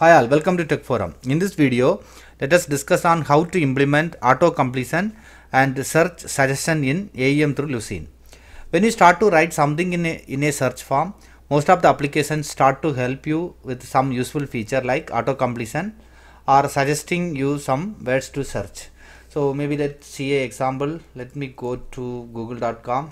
Hi all, welcome to Tech Forum. In this video, let us discuss on how to implement auto completion and search suggestion in AEM through Lucene. When you start to write something in a search form, most of the applications start to help you with some useful feature like auto completion or suggesting you some words to search. So maybe let's see an example. Let me go to google.com.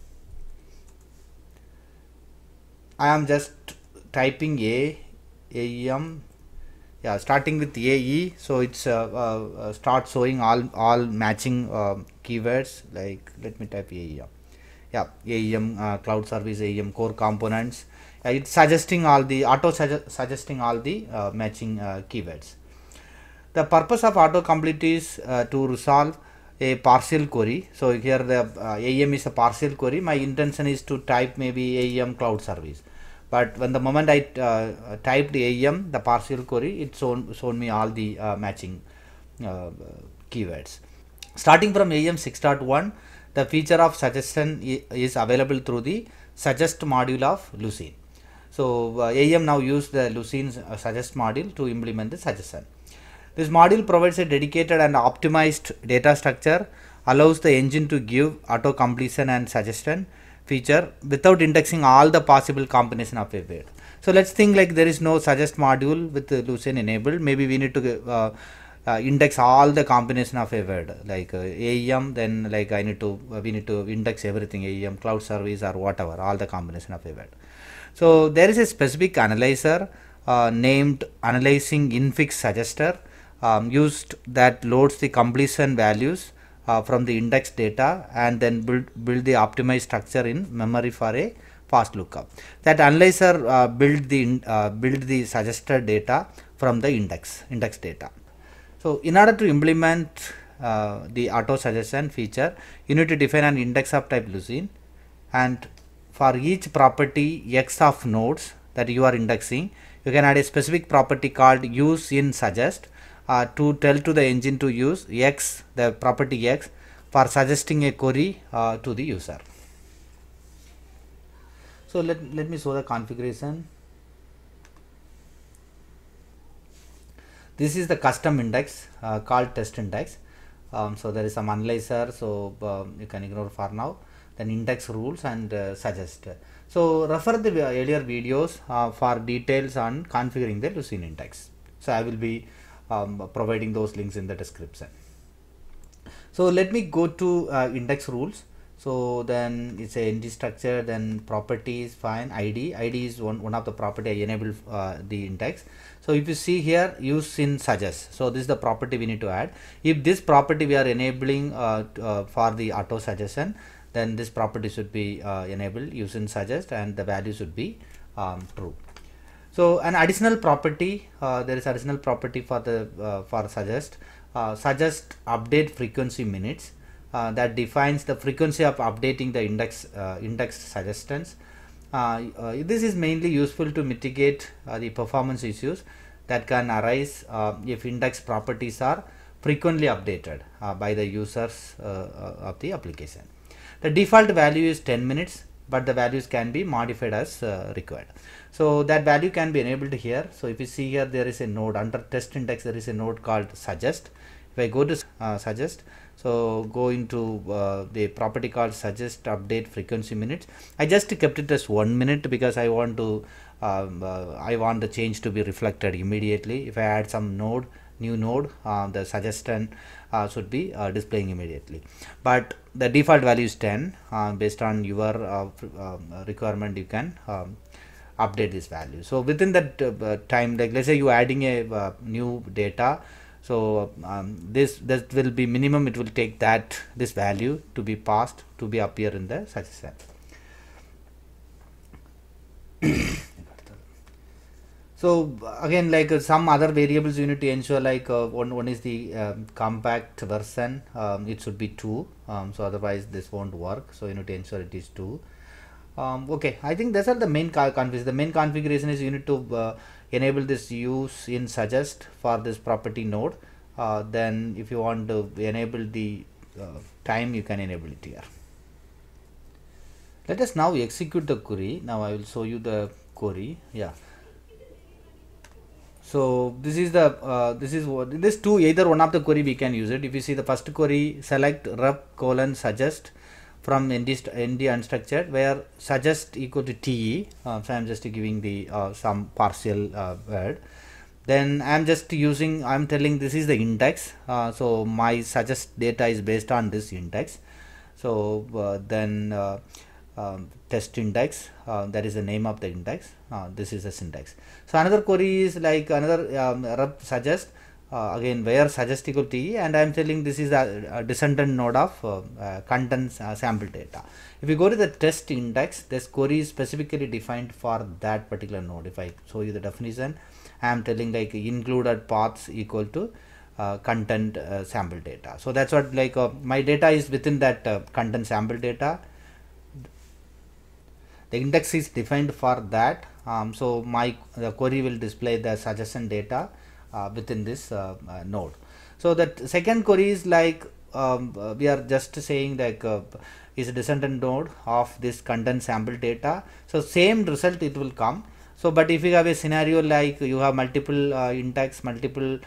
I am just typing AEM. Yeah, starting with AE, so it's start showing all matching keywords. Like let me type AEM. Yeah, AEM cloud service, AEM core components. It's suggesting all the suggesting all the matching keywords. The purpose of autocomplete is to resolve a partial query. So here the AEM is a partial query. My intention is to type maybe AEM cloud service. But when the moment I typed AEM, the partial query, it shown me all the matching keywords. Starting from AEM 6.1, the feature of suggestion is available through the suggest module of Lucene. So AEM now use the Lucene suggest module to implement the suggestion. This module provides a dedicated and optimized data structure, allows the engine to give auto completion and suggestion feature without indexing all the possible combination of a word. So let's think like there is no suggest module with Lucene enabled. Maybe we need to index all the combination of a word like AEM, then like we need to index everything, AEM cloud service or whatever, all the combination of a word. So there is a specific analyzer named AnalyzingInfixSuggester used that loads the completion values from the index data and then build the optimized structure in memory for a fast lookup. That analyzer build the suggested data from the index data. So in order to implement the auto suggestion feature, you need to define an index of type Lucene, and for each property X of nodes that you are indexing, you can add a specific property called useInSuggest to tell to the engine to use X, the property X, for suggesting a query to the user. So let me show the configuration. This is the custom index called test index. So there is some analyzer, so you can ignore for now. Then index rules and suggest. So refer the earlier videos for details on configuring the Lucene index. So I will be providing those links in the description. So let me go to index rules. So then it's a NG structure, then properties, fine, ID is one of the property I enable the index. So if you see here, useInSuggest, so this is the property we need to add. If this property we are enabling for the auto suggestion, then this property should be enabled, useInSuggest, and the value should be true. So an additional property, there is additional property for the for suggest update frequency minutes that defines the frequency of updating the index suggestions. This is mainly useful to mitigate the performance issues that can arise if index properties are frequently updated by the users of the application. The default value is 10 minutes, but the values can be modified as required. So that value can be enabled here. So if you see here, there is a node under test index, there is a node called suggest. If I go to suggest, so go into the property called suggest update frequency minutes. I just kept it as 1 minute because I want to I want the change to be reflected immediately. If I add some new node, the suggestion should be displaying immediately. But the default value is 10. Based on your requirement, you can update this value. So within that time, like let's say you adding a new data, so this will be minimum, it will take this value to be passed to be appear in the suggestion. So again, like some other variables you need to ensure, like one is the compact version, it should be 2, so otherwise this won't work, so you need to ensure it is 2. Okay, I think these are the main configuration. The main configuration is you need to enable this useInSuggest for this property node. Then if you want to enable the time, you can enable it here. Let us now execute the query. Now I will show you the query. Yeah. So this is the this two, either one of the query we can use it. If you see the first query, select rep colon suggest from ND unstructured, where suggest equal to TE. So I'm just giving the some partial word. Then I'm just using, I'm telling this is the index. So my suggest data is based on this index. So then test index, that is the name of the index. This is the syntax. So another query is like another rep suggest, again where suggest equal to TE, and I am telling this is a descendant node of content sample data. If you go to the test index, this query is specifically defined for that particular node. If I show you the definition, I am telling like included paths equal to content sample data. So that's what, like my data is within that content sample data. The index is defined for that. So the query will display the suggestion data within this node. So that second query is like we are just saying like is a descendant node of this content sample data. So same result it will come. So but if you have a scenario like you have multiple index, multiple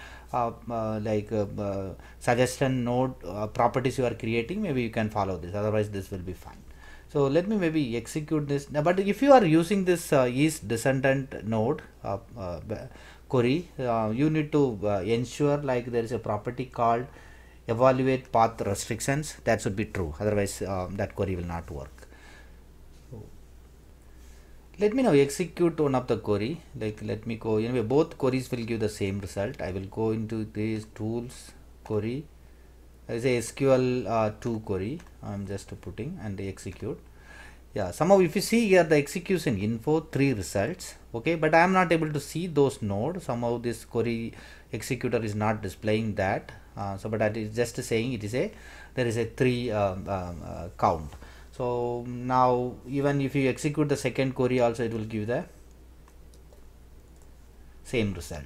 suggestion node properties you are creating, maybe you can follow this, otherwise this will be fine. So let me maybe execute this. Now, but if you are using this is descendant node query, you need to ensure like there is a property called evaluate path restrictions. That should be true, otherwise that query will not work. So let me now execute one of the query. Like let me go, anyway both queries will give the same result. I will go into these tools query. There is a SQL 2 query I'm just putting and execute. Yeah, somehow if you see here the execution info 3 results, okay, but I am not able to see those nodes. Somehow this query executor is not displaying that. So but that is just saying it is a, there is a 3 count. So now even if you execute the second query also, it will give the same result.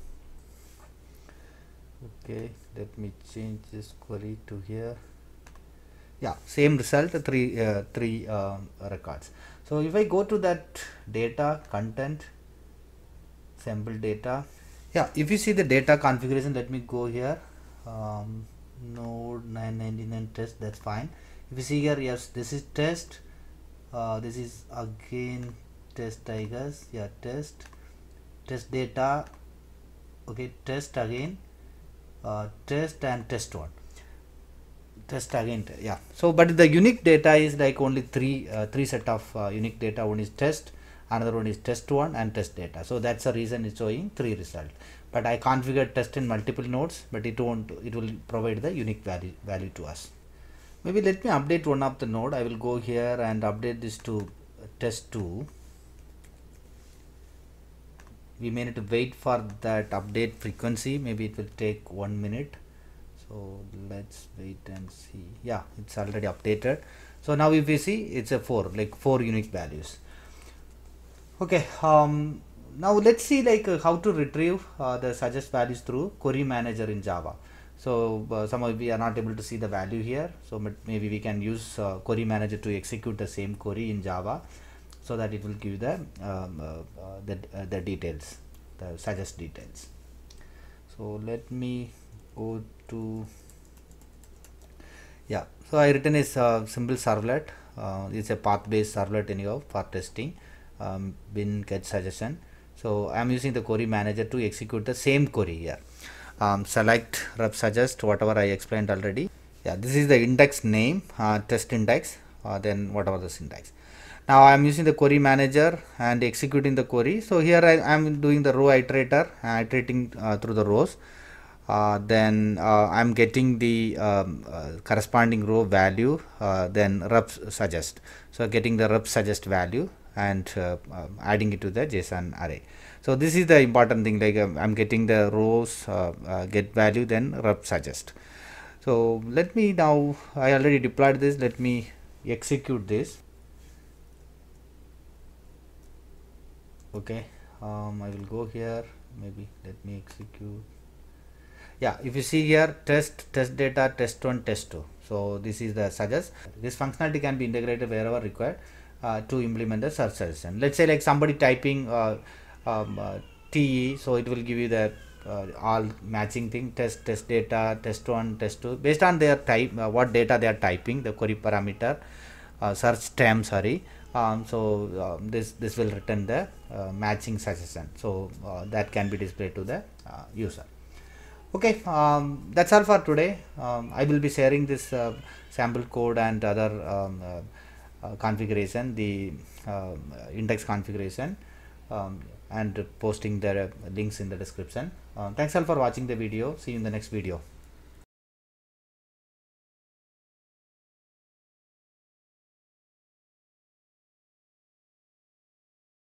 Okay, let me change this query to here. Yeah, same result, three records. So if I go to that data content sample data, yeah, if you see the data configuration, let me go here, node 999 test, that's fine. If you see here, yes, this is test, this is again test, I guess. Yeah, test data, okay, test again, test and test one, test again, yeah. So but the unique data is like only three set of unique data. One is test, another one is test one, and test data. So that's the reason it's showing 3 results. But I configured test in multiple nodes, but it will provide the unique value to us. Maybe let me update one of the node. I will go here and update this to test 2. We may need to wait for that update frequency. Maybe it will take 1 minute. So let's wait and see. Yeah, it's already updated. So now if you see, it's a 4, like 4 unique values. Okay. Now let's see like how to retrieve the suggest values through query manager in Java. So somehow we are not able to see the value here. So maybe we can use query manager to execute the same query in Java, so that it will give the details, the suggest details. So let me go to, yeah. So I written a simple servlet. It's a path based servlet anyhow for testing, bin get suggestion. So I am using the query manager to execute the same query here. Select rep suggest, whatever I explained already. Yeah, this is the index name, test index, then whatever the syntax. Now I am using the query manager and executing the query. So here I am doing the row iterator, iterating through the rows. Then I am getting the corresponding row value, then rep suggest. So getting the rep suggest value and adding it to the JSON array. So this is the important thing, like I'm getting the rows get value, then rep suggest. So let me now, I already deployed this, let me execute this. Okay, I will go here, maybe let me execute. Yeah, if you see here, test data, test 1, test 2. So this is the suggest. This functionality can be integrated wherever required to implement the search suggestion. Let's say like somebody typing TE, so it will give you the all matching thing, test data, test 1, test 2, based on their type, what data they are typing, the query parameter, search term, sorry. This will return the matching suggestion, so that can be displayed to the user. Okay, that's all for today. I will be sharing this sample code and other configuration, the index configuration, and posting the links in the description. Thanks all for watching the video. See you in the next video.